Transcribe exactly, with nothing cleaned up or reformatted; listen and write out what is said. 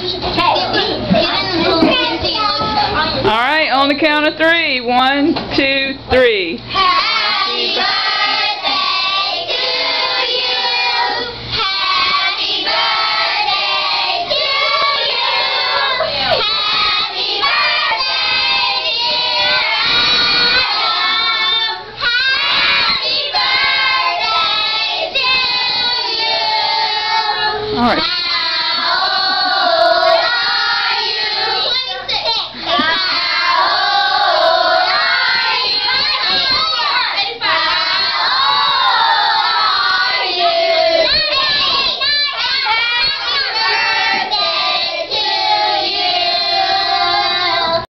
All right, on the count of three. One, two, three. Happy birthday to you. Happy birthday to you. Happy birthday, dear Adam. Happy birthday to you. All right.